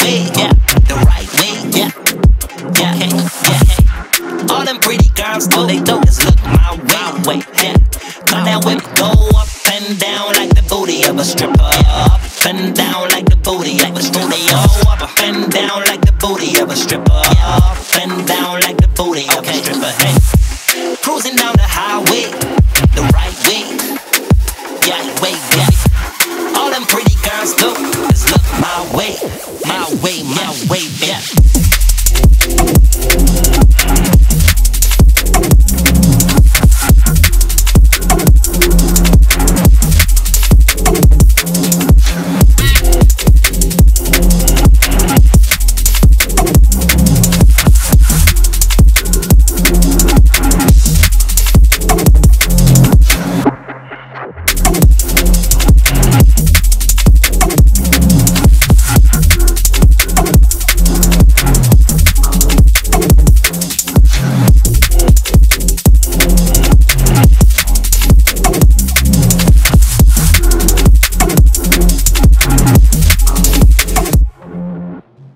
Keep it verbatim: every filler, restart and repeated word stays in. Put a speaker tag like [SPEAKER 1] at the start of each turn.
[SPEAKER 1] way, yeah, the right way, yeah, yeah, okay, yeah, hey. All them pretty girls, all they do is look my way, way, yeah. But now when we go up and down like the booty of a stripper, up and down like the booty of a stripper, up and down like the booty of a stripper, up and down like the booty of a stripper, hey. Cruising down the highway, the right way, yeah, way, yeah. All them pretty girls do is look my way, my way, my way, yeah.